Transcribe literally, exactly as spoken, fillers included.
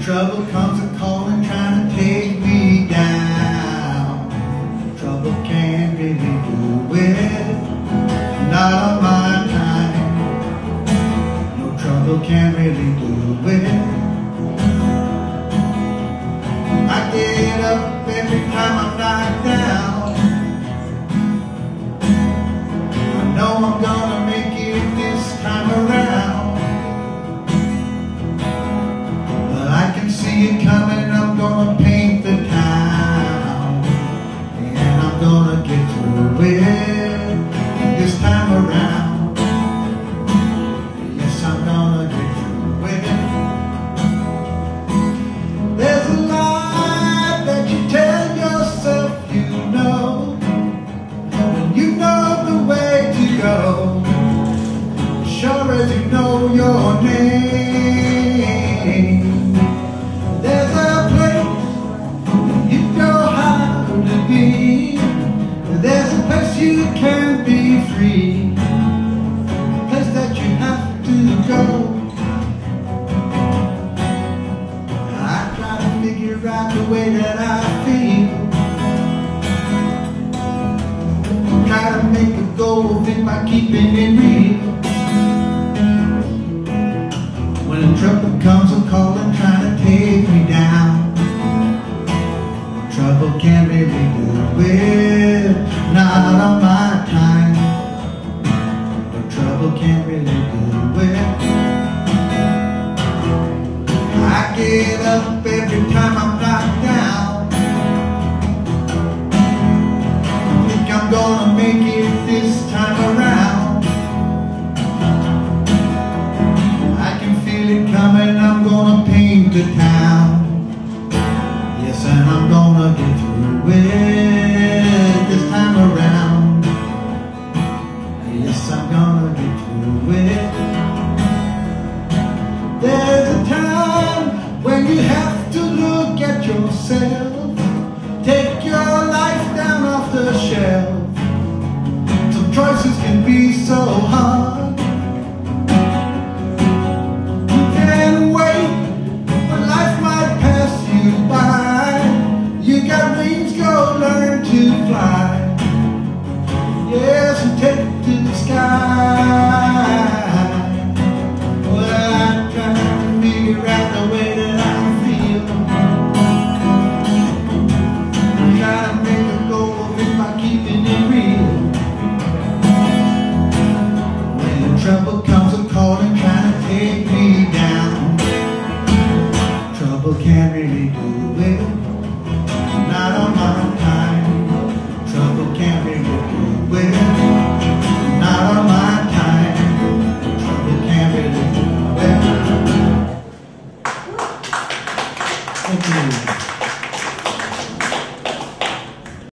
trouble comes a calling, trying to take me down. Trouble can't really do it, not on my time. No trouble can't really do it. I get up every time I'm knocked down. I know I'm gonna make it this time around. See it coming, I'm gonna paint the town, and I'm gonna get through it this time around. Yes, I'm gonna get through it. There's a lie that you tell yourself you know, when you know the way to go, sure as you know your name. There's a place you know how to be. There's a place you can be free. A place that you have to go. I try to figure out the way that I feel. Try to make a go of it by keeping it real. When trouble comes a calling, trying to take me down. Trouble can't really do it, not on my time. But trouble can't really do it. I get up every time I'm knocked down. I think I'm gonna make it this time around. Coming, I'm gonna paint the town. Yes, and I'm gonna get through it this time around. Yes, I'm gonna get through it. There's a time when you have to look at yourself, take your life down off the shelf. Some choices can be so hard. Yes, and take it to the sky. Well, I'm trying to figure out the way